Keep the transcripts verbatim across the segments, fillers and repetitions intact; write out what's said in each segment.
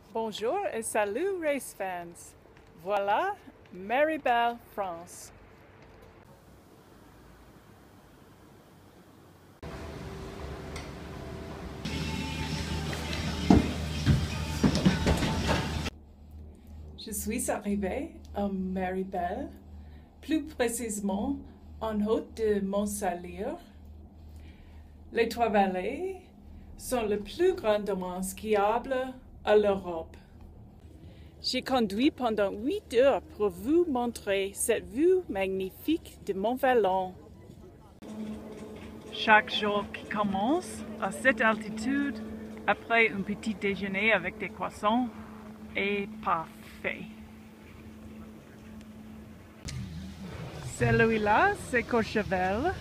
Bonjour et salut race fans. Voilà Meribel, France. Je suis arrivée à Meribel, plus précisément en haut de Mont-Salir. Les trois vallées sont le plus grand domaine skiable à l'Europe. J'ai conduit pendant huit heures pour vous montrer cette vue magnifique de Mont-Vallon. Chaque jour qui commence à cette altitude, après un petit déjeuner avec des croissants, est parfait. Celui-là, c'est Courchevel.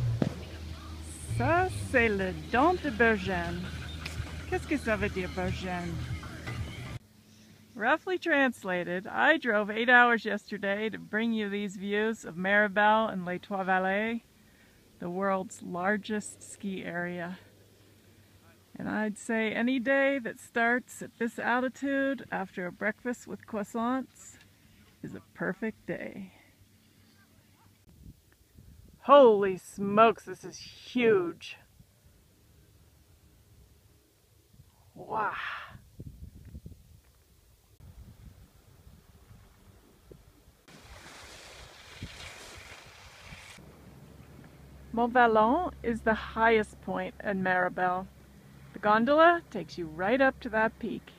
Ça, c'est le dent de Bergène. Qu'est-ce que ça veut dire, Bergène? Roughly translated, I drove eight hours yesterday to bring you these views of Meribel and Les Trois Vallées, the world's largest ski area. And I'd say any day that starts at this altitude after a breakfast with croissants is a perfect day. Holy smokes, this is huge. Wow. Mont-Vallon is the highest point in Meribel. The gondola takes you right up to that peak.